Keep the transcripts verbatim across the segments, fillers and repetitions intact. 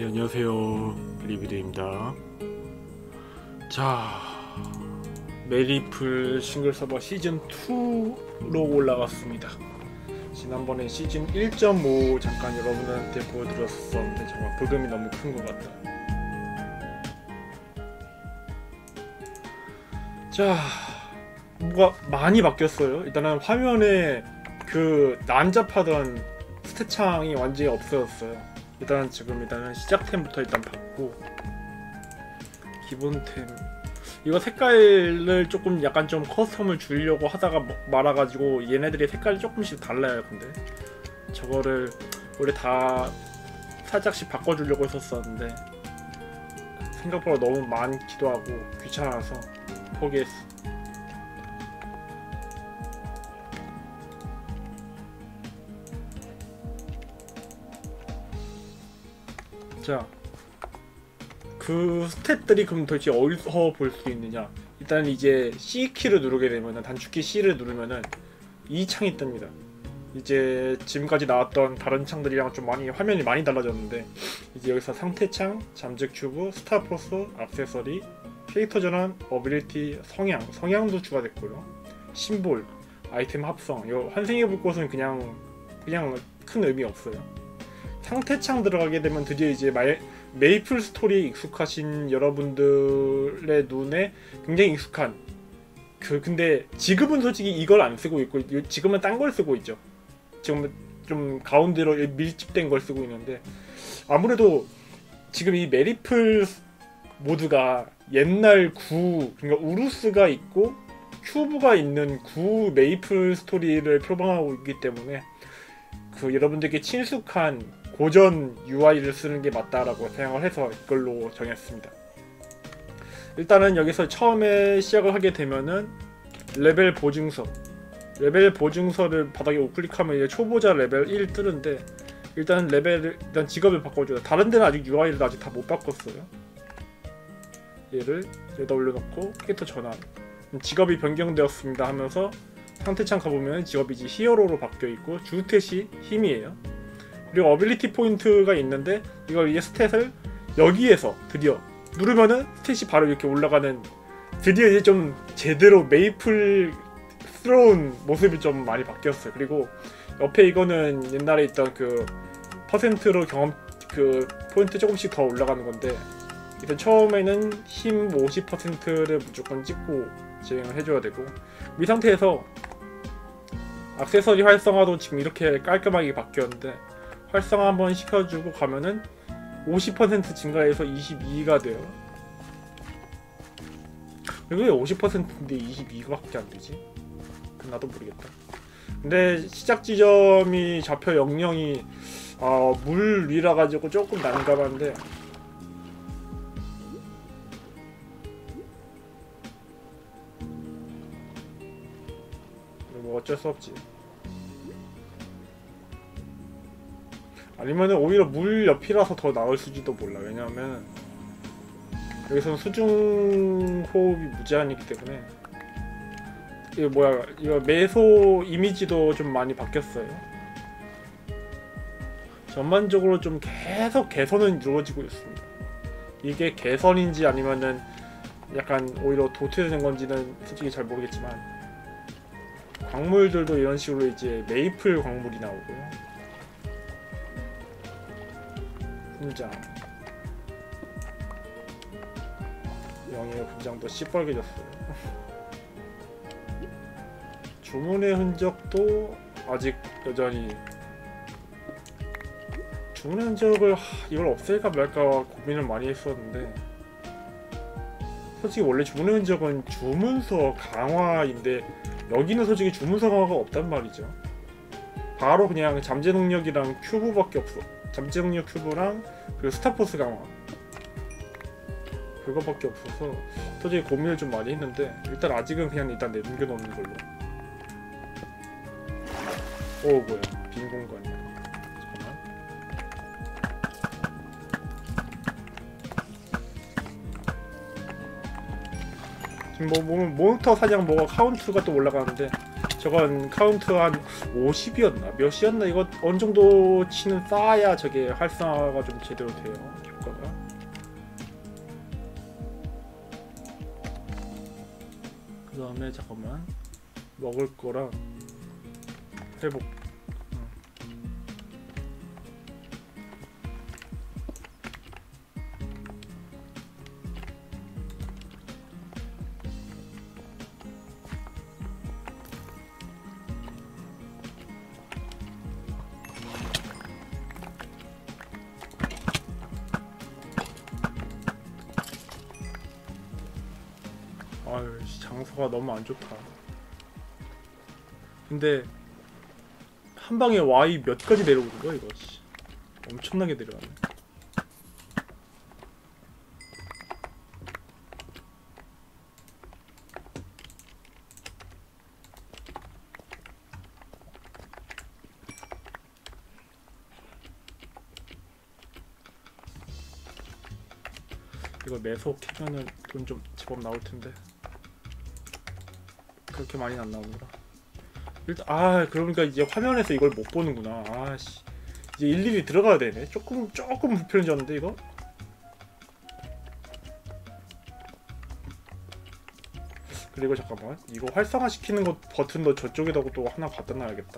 네, 안녕하세요. 리비드입니다. 자, 메리플 싱글 서버 시즌 이로 올라갔습니다. 지난번에 시즌 일 점 오 잠깐 여러분들한테 보여드렸었는데 정말 부담이 너무 큰 것 같다. 자, 뭐가 많이 바뀌었어요. 일단은 화면에 그 난잡하던 스탯창이 완전히 없어졌어요. 일단 지금 일단은 시작템부터 일단 받고 기본템 이거 색깔을 조금 약간 좀 커스텀을 주려고 하다가 말아가지고 얘네들이 색깔이 조금씩 달라요. 근데 저거를 원래 다 살짝씩 바꿔주려고 했었었는데 생각보다 너무 많기도 하고 귀찮아서 포기했어. 자, 그 스탯들이 그럼 도대체 어디서 볼 수 있느냐? 일단 이제 C키를 누르게 되면은 단축키 C를 누르면은 이 창이 뜹니다. 이제 지금까지 나왔던 다른 창들이랑 좀 많이 화면이 많이 달라졌는데 이제 여기서 상태창, 잠재 큐브, 스타포스, 액세서리, 캐릭터 전환, 어빌리티, 성향, 성향도 추가됐고요. 심볼, 아이템 합성. 이거 환생해 볼 것은 그냥 그냥 큰 의미 없어요. 상태창 들어가게 되면 드디어 이제 마이, 메이플 스토리에 익숙하신 여러분들의 눈에 굉장히 익숙한 그 근데 지금은 솔직히 이걸 안 쓰고 있고 지금은 딴 걸 쓰고 있죠. 지금은 좀 가운데로 밀집된 걸 쓰고 있는데 아무래도 지금 이 메리플 모드가 옛날 구 그러니까 우루스가 있고 큐브가 있는 구 메이플 스토리를 표방하고 있기 때문에 그 여러분들께 친숙한 고전 유아이를 쓰는 게 맞다라고 생각을 해서 이걸로 정했습니다. 일단은 여기서 처음에 시작을 하게 되면은 레벨 보증서 레벨 보증서를 바닥에 우클릭하면 이제 초보자 레벨 일 뜨는데 일단 레벨을 일단 직업을 바꿔줘요. 다른 데는 아직 유아이를 아직 다 못 바꿨어요. 얘를 여기다 올려놓고 캐릭터 전환 직업이 변경되었습니다 하면서 상태창 가보면 직업이 이제 히어로로 바뀌어있고 주스탯이 힘이에요. 그리고 어빌리티 포인트가 있는데 이걸 이제 스탯을 여기에서 드디어 누르면은 스탯이 바로 이렇게 올라가는 드디어 이제 좀 제대로 메이플스러운 모습이 좀 많이 바뀌었어요. 그리고 옆에 이거는 옛날에 있던 그 퍼센트로 경험 그 포인트 조금씩 더 올라가는 건데 일단 처음에는 힘 오십 퍼센트를 무조건 찍고 진행을 해줘야 되고 이 상태에서 액세서리 활성화도 지금 이렇게 깔끔하게 바뀌었는데 활성화 한번 시켜주고 가면은 오십 퍼센트 증가해서 이십이가 돼요. 왜 오십 퍼센트인데 이십이가밖에 안 되지? 나도 모르겠다. 근데 시작 지점이 좌표 영영이 어, 물 위라 가지고 조금 난감한데 뭐 어쩔 수 없지. 아니면은 오히려 물 옆이라서 더 나을 수지도 몰라. 왜냐하면 여기서는 수중 호흡이 무제한이기 때문에 이거 뭐야 이거 매소 이미지도 좀 많이 바뀌었어요. 전반적으로 좀 계속 개선은 이루어지고 있습니다. 이게 개선인지 아니면은 약간 오히려 도태되는 건지는 솔직히 잘 모르겠지만 광물들도 이런 식으로 이제 메이플 광물이 나오고요. 분장 영예의 분장도 시뻘개졌어요. 주문의 흔적도 아직 여전히 주문의 흔적을 하, 이걸 없앨까 말까 고민을 많이 했었는데 솔직히 원래 주문의 흔적은 주문서 강화인데 여기는 솔직히 주문서 강화가 없단 말이죠. 바로 그냥 잠재 능력이랑 큐브밖에 없어. 잠재 능력 큐브랑 그리고 스타포스 강화 그거밖에 없어서 솔직히 고민을 좀 많이 했는데 일단 아직은 그냥 일단 남겨놓는 걸로. 오 뭐야 빈 공간이야. 잠깐만. 지금 뭐 보면 몬스터 사냥 뭐가 카운트가 또 올라가는데 저건 카운트 한 오십이었나 몇이었나 이거 어느 정도 치는 쌓아야 저게 활성화가 좀 제대로 돼요 효과가. 그 다음에 잠깐만 먹을 거랑 회복. 아유 장소가 너무 안 좋다. 근데 한 방에 Y 몇 가지 내려오는 거야 이거. 엄청나게 내려가네. 이거 매소 캐면은 돈 좀 제법 나올 텐데. 그렇게 많이 안 나오더라. 일단 아 그러니까 이제 화면에서 이걸 못 보는구나. 아씨 이제 일일이 들어가야 되네. 조금 조금 불편해졌는데 이거. 그리고 잠깐만 이거 활성화 시키는 것 버튼도 저쪽에다가 또 하나 갖다 놔야겠다.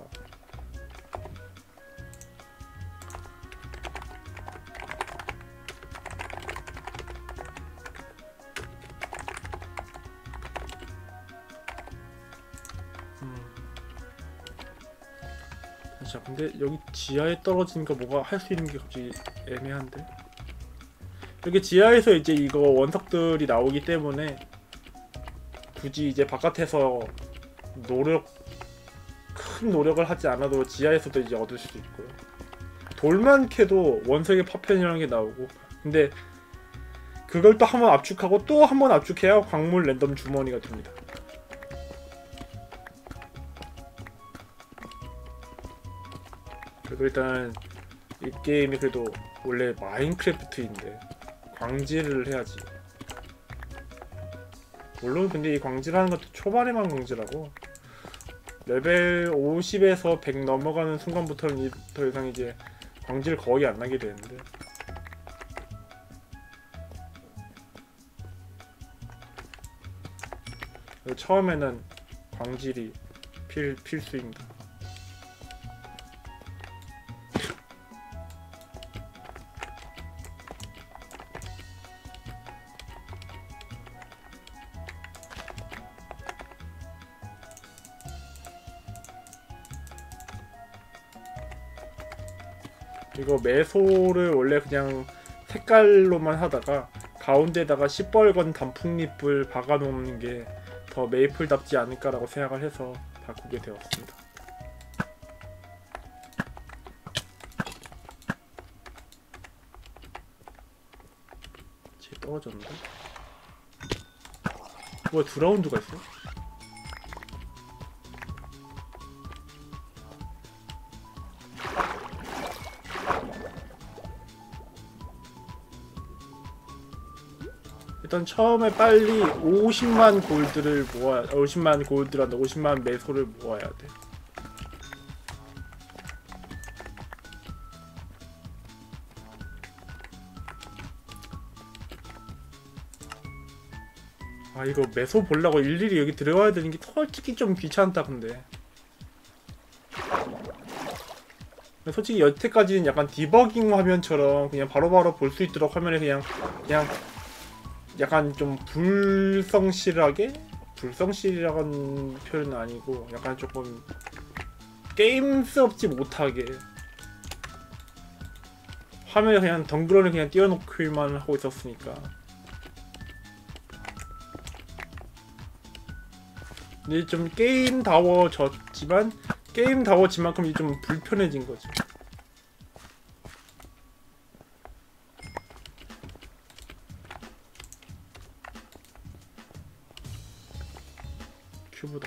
자 근데 여기 지하에 떨어지니까 뭐가 할 수 있는 게 갑자기 애매한데. 여기 지하에서 이제 이거 원석들이 나오기 때문에 굳이 이제 바깥에서 노력 큰 노력을 하지 않아도 지하에서도 이제 얻을 수도 있고요. 돌만 캐도 원석의 파편이라는 게 나오고. 근데 그걸 또 한 번 압축하고 또 한 번 압축해야 광물 랜덤 주머니가 됩니다. 그래도 일단 이 게임이 그래도 원래 마인크래프트인데 광질을 해야지. 물론 근데 이 광질하는 것도 초반에만 광질하고 레벨 오십에서 백 넘어가는 순간부터는 더 이상 이제 광질 거의 안 나게 되는데. 처음에는 광질이 필, 필수입니다. 이거 매소를 원래 그냥 색깔로만 하다가 가운데다가 시뻘건 단풍잎을 박아놓는 게 더 메이플답지 않을까라고 생각을 해서 바꾸게 되었습니다. 쟤 떨어졌는데? 뭐야 두 라운드가 있어? 일단 처음에 빨리 오십만 골드를 모아야 오십만 골드란다. 오십만 매소를 모아야 돼. 아 이거 매소 보려고 일일이 여기 들어가야 되는 게 솔직히 좀 귀찮다. 근데 솔직히 여태까지는 약간 디버깅 화면처럼 그냥 바로바로 볼 수 있도록 화면에 그냥 그냥 약간 좀 불성실하게? 불성실이라는 표현은 아니고 약간 조금 게임스럽지 못하게 화면에 그냥 덩그러니 그냥 띄워놓기만 하고 있었으니까. 근데 좀 게임다워졌지만 게임다워지만큼 좀 불편해진 거지. 큐브다.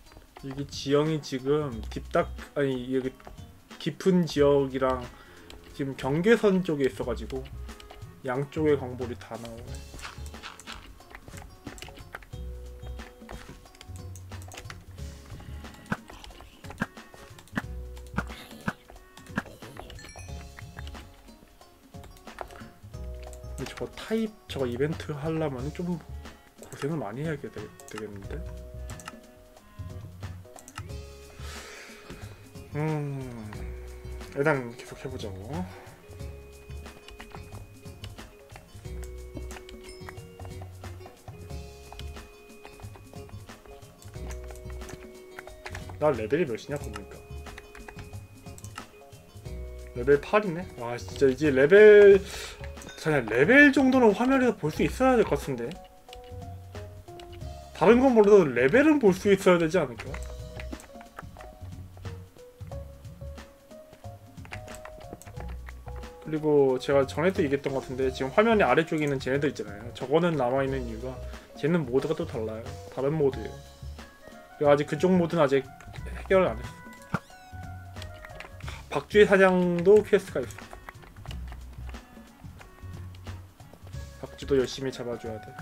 이게 지형이 지금 딥닥 아니 여기 깊은 지역이랑 지금 경계선 쪽에 있어가지고 양쪽의 광물이 다 나오네. 근데 저거 타입 저거 이벤트 하려면 좀 고생을 많이 해야 되겠는데? 음 일단 계속 해보자고. 나 레벨이 몇이냐 보니까 레벨 팔이네? 와 진짜 이제 레벨 그냥 레벨 정도는 화면에서 볼 수 있어야 될 것 같은데. 다른 건 몰라도 레벨은 볼 수 있어야 되지 않을까? 그리고 제가 전에도 얘기했던 것 같은데 지금 화면의 아래쪽에 있는 쟤네들 있잖아요. 저거는 남아있는 이유가 쟤는 모드가 또 달라요. 다른 모드예요. 그리고 아직 그쪽 모드는 아직 해결을 안 했어. 박쥐 사냥도 퀘스트가 있어. 박쥐도 열심히 잡아줘야 돼.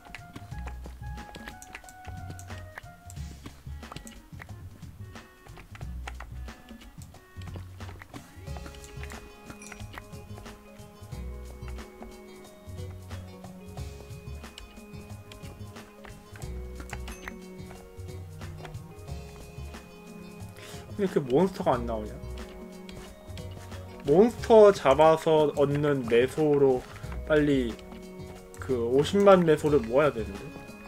근데 그 몬스터가 안 나오냐? 몬스터 잡아서 얻는 매소로 빨리 그 오십만 매소를 모아야 되는데.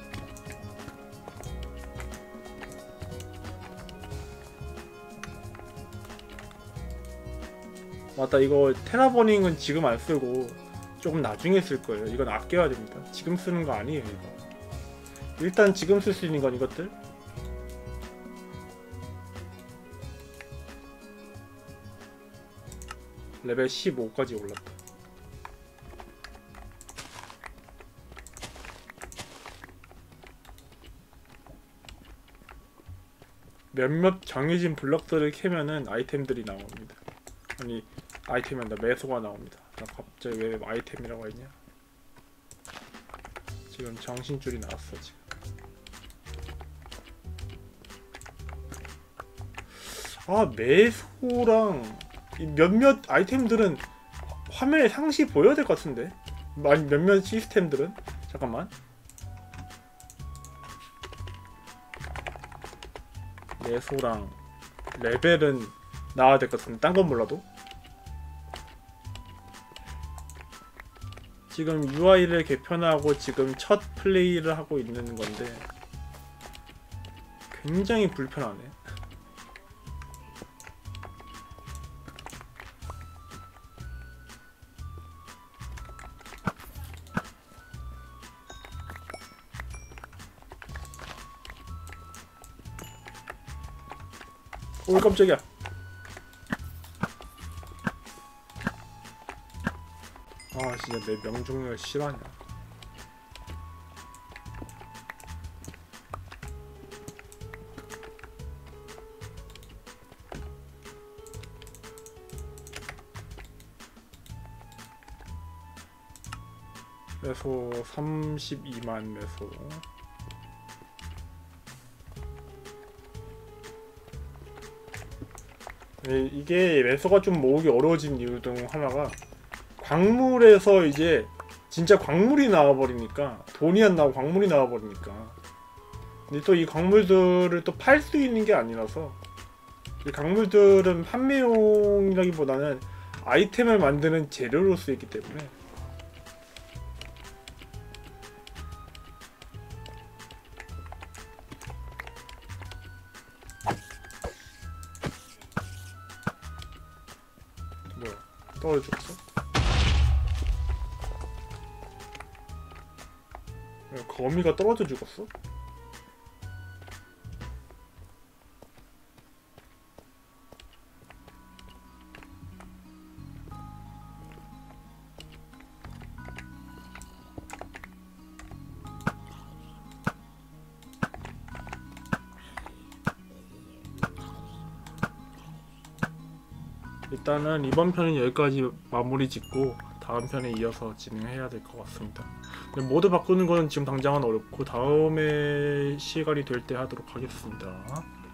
맞다, 이거 테라버닝은 지금 안 쓰고 조금 나중에 쓸 거예요. 이건 아껴야 됩니다. 지금 쓰는 거 아니에요, 이거. 일단 지금 쓸 수 있는 건 이것들. 레벨 십오까지 올랐다. 몇몇 정해진 블럭들을 캐면은 아이템들이 나옵니다. 아니 아이템이 아니라 매소가 나옵니다. 나 갑자기 왜 아이템이라고 했냐? 지금 정신줄이 나왔어 지금. 아 매소랑 몇몇 아이템들은 화면에 상시 보여야 될 것 같은데? 아니 몇몇 시스템들은? 잠깐만. 매소랑 레벨은 나와야 될 것 같은데 딴 건 몰라도? 지금 유아이를 개편하고 지금 첫 플레이를 하고 있는 건데 굉장히 불편하네. 오 깜짝이야. 아 진짜 내 명중률 실화냐. 매소 삼십이만 매소. 이게 매소가 좀 모으기 어려워진 이유 중 하나가 광물에서 이제 진짜 광물이 나와버리니까, 돈이 안 나오고 광물이 나와버리니까. 근데 또 이 광물들을 또 팔 수 있는 게 아니라서 이 광물들은 판매용이라기보다는 아이템을 만드는 재료로 쓰이기 때문에 뭐야 떨어져 죽었어? 거미가 떨어져 죽었어? 일단은 이번 편은 여기까지 마무리 짓고 다음 편에 이어서 진행해야 될 것 같습니다. 모드 바꾸는 거는 지금 당장은 어렵고 다음에 시간이 될 때 하도록 하겠습니다.